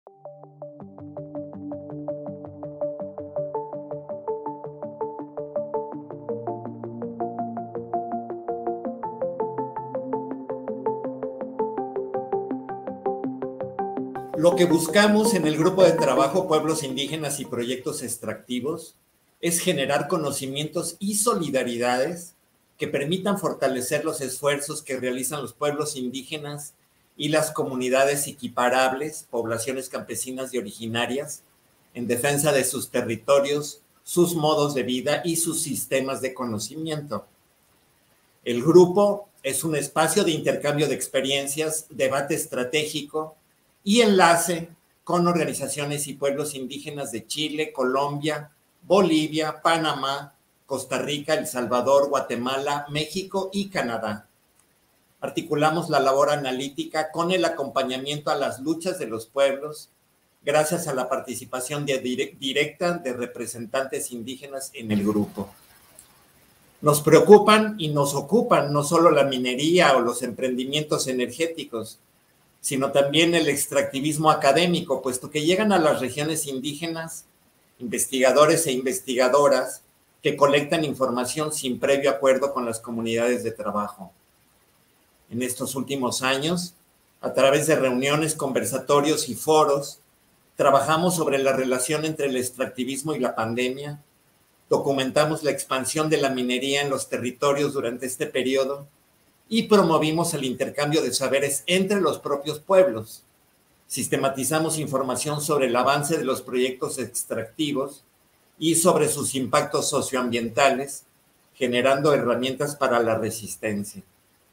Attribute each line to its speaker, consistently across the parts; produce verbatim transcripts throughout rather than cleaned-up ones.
Speaker 1: Lo que buscamos en el grupo de trabajo Pueblos Indígenas y Proyectos Extractivos es generar conocimientos y solidaridades que permitan fortalecer los esfuerzos que realizan los pueblos indígenas y las comunidades equiparables, poblaciones campesinas y originarias, en defensa de sus territorios, sus modos de vida y sus sistemas de conocimiento. El grupo es un espacio de intercambio de experiencias, debate estratégico y enlace con organizaciones y pueblos indígenas de Chile, Colombia, Bolivia, Panamá, Costa Rica, El Salvador, Guatemala, México y Canadá. Articulamos la labor analítica con el acompañamiento a las luchas de los pueblos, gracias a la participación de directa de representantes indígenas en el grupo. Nos preocupan y nos ocupan no solo la minería o los emprendimientos energéticos, sino también el extractivismo académico, puesto que llegan a las regiones indígenas investigadores e investigadoras que colectan información sin previo acuerdo con las comunidades de trabajo. En estos últimos años, a través de reuniones, conversatorios y foros, trabajamos sobre la relación entre el extractivismo y la pandemia, documentamos la expansión de la minería en los territorios durante este periodo y promovimos el intercambio de saberes entre los propios pueblos. Sistematizamos información sobre el avance de los proyectos extractivos y sobre sus impactos socioambientales, generando herramientas para la resistencia.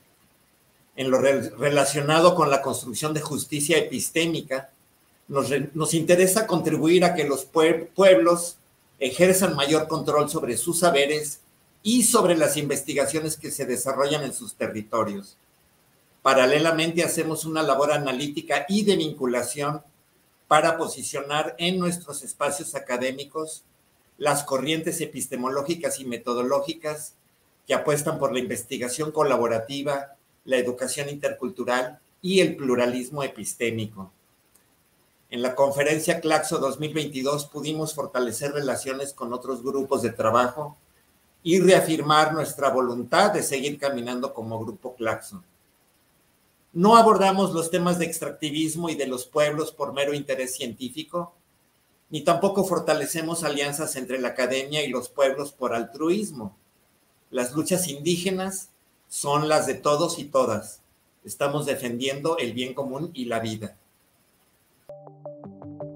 Speaker 1: En lo re relacionado con la construcción de justicia epistémica, nos, nos interesa contribuir a que los pueblos ejerzan mayor control sobre sus saberes y sobre las investigaciones que se desarrollan en sus territorios. Paralelamente, hacemos una labor analítica y de vinculación para posicionar en nuestros espacios académicos las corrientes epistemológicas y metodológicas que apuestan por la investigación colaborativa, la educación intercultural y el pluralismo epistémico. En la conferencia Claxo dos mil veintidós pudimos fortalecer relaciones con otros grupos de trabajo y reafirmar nuestra voluntad de seguir caminando como Grupo Claxo. No abordamos los temas de extractivismo y de los pueblos por mero interés científico, ni tampoco fortalecemos alianzas entre la academia y los pueblos por altruismo. Las luchas indígenas son las de todos y todas. Estamos defendiendo el bien común y la vida.